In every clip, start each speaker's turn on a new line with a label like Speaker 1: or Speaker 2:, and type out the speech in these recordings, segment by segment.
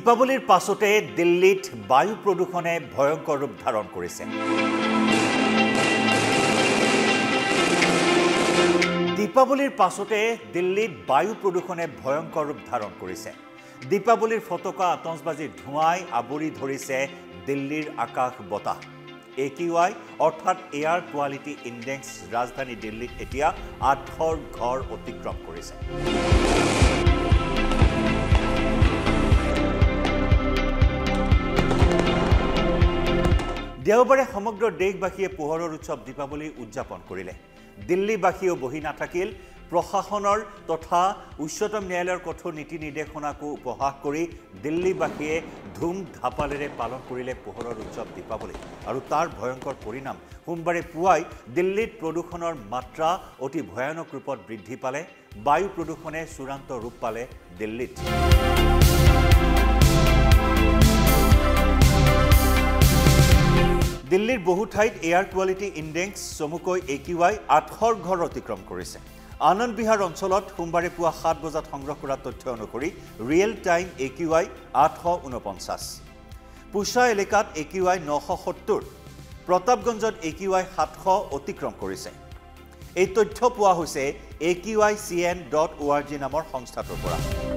Speaker 1: দীপাৱলীৰ পাছতে দিল্লীত বায়ু প্ৰদূষণে ভয়ংকৰ ৰূপ ধাৰণ কৰিছে। দীপাৱলীৰ পাছতে দিল্লীত বায়ু প্ৰদূষণে ভয়ংকৰ ৰূপ ধাৰণ কৰিছে। দীপাৱলীৰ ফটকা আতচবাজিৰ ধোঁৱাই আৱৰি ধৰিছে দিল্লীৰ আকাশ বতাহ। AQI অৰ্থাৎ এয়াৰ কোৱালিটি ইনডেক্স ৰাজধানী দিল্লীত এতিয়া 8ৰ ঘৰ অতিক্ৰম কৰিছে। দেওবাৰে সমগ্ৰ দেশবাসীয়ে পোহৰৰ উৎসৱ দীপাৱলী উদযাপন কৰিলে। দিল্লীবাসীও বহি নাথাকিল। প্ৰশাসনৰ তথা উচ্চতম ন্যায়ালয়ৰ কঠোৰ নীতি নিৰ্দেশনাকো উপহাস কৰি দিল্লীবাসীয়ে ধুম ধাপালেৰে পালন কৰিলে পোহৰৰ উৎসৱ দীপাৱলী। আৰু তাৰ ভয়ংকৰ পৰিণাম সোমবাৰে পুৱাই দিল্লীত প্ৰদূষণৰ মাত্ৰা অতি ভয়ানক ৰূপত বৃদ্ধি পালে। বায়ু প্ৰদূষণে চূড়ান্ত ৰূপ পালে দিল্লীত। দিল্লীৰ বহু ঠাইত এয়াৰ কোৱালিটি ইনডেক্স চমুকৈ AQI 8ৰ ঘৰ অতিক্ৰম কৰিছে। আনন্দ বিহাৰ অঞ্চলত সোমবাৰে পুৱা 7 বজাত সংগ্ৰহ কৰা তথ্য অনুসৰি ৰিয়েল টাইম AQI 849, পুছা এলেকাত AQI 970, প্ৰতাপগঞ্জত AQI 700 অতিক্ৰম কৰিছে। এই তথ্য পোৱা হৈছে AQICN.org নামৰ সংস্থাটোৰ পৰা।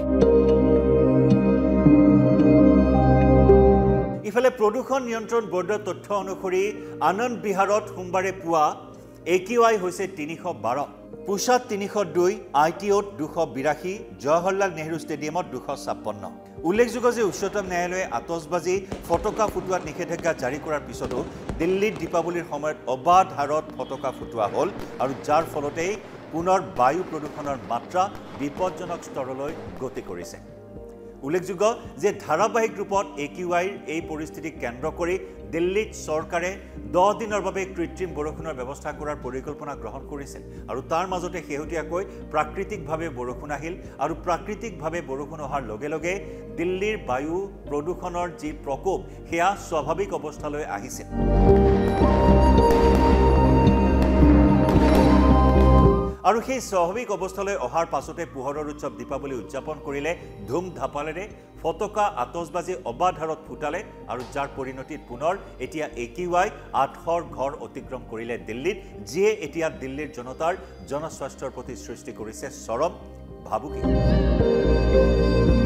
Speaker 1: ইফালে প্ৰদূষণ নিয়ন্ত্ৰণ বৰ্ডৰ তথ্য অনুসৰি আনন্দ বিহাৰত সোমবাৰে পুৱা AQI হৈছে 312, পুছাত 302, ITOত 282, জৱাহৰলাল নেহৰু ষ্টেডিয়ামত 256। উল্লেখযোগ্য যে উচ্চতম ন্যায়ালয়ে আতচবাজি ফটকা ফুটোৱাত নিষেধাজ্ঞা জাৰি কৰাৰ পিছতো দিল্লীত দীপাৱলীৰ সময়ত অবাধ হাৰত ফটকা ফুটোৱা হ'ল আৰু যাৰ ফলতেই পুনৰ বায়ু প্ৰদূষণৰ মাত্ৰা বিপদজনক স্তৰলৈ গতি কৰিছে। উল্লেখযোগ্য যে ধাৰাবাহিক ৰূপত AQIৰ এই পৰিস্থিতিক কেন্দ্ৰ কৰি দিল্লীত চৰকাৰে 10 দিনৰ বাবে কৃত্ৰিম বৰষুণৰ ব্যৱস্থা কৰাৰ পৰিকল্পনা গ্ৰহণ কৰিছিল। আৰু তাৰ মাজতে শেহতীয়াকৈ প্ৰাকৃতিকভাৱে বৰষুণ আহিল আৰু প্ৰাকৃতিকভাৱে বৰষুণ অহাৰ লগে লগে দিল্লীৰ বায়ু প্ৰদূষণৰ যি প্ৰকোপ সেয়া স্বাভাৱিক অৱস্থালৈ আহিছিল। আৰু সেই স্বাভাৱিক অৱস্থালৈ অহাৰ পাছতে পোহৰৰ উৎসৱ দীপাৱলী উদযাপন কৰিলে ধুম ধাপালেৰে। ফটকা আতচবাজি অবাধ হাৰত ফুটালে আৰু যাৰ পৰিণতিত পুনৰ এতিয়া AQI 8ৰ ঘৰ অতিক্ৰম কৰিলে দিল্লীত, যিয়ে এতিয়া দিল্লীৰ জনতাৰ জনস্বাস্থ্যৰ প্ৰতি সৃষ্টি কৰিছে চৰম ভাবুকি।